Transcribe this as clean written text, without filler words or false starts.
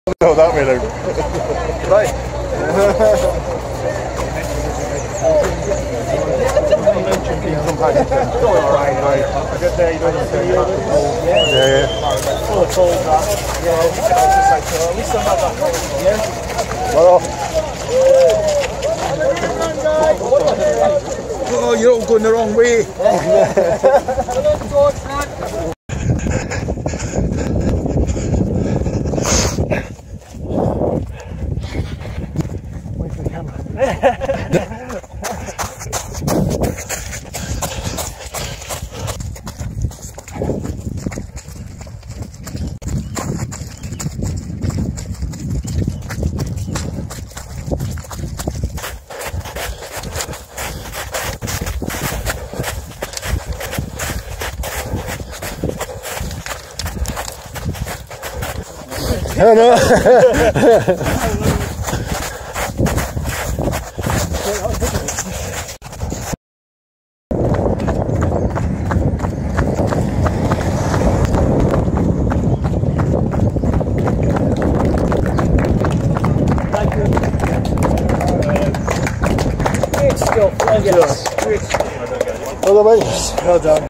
No, that way now. Right. Alright, right. A good day, yeah. Full of cold, that. Yeah, at least I have that cold. Yeah. Well, oh, you're all going the wrong way. Wait for the camera. Oh no! Great stuff, yes. Well done.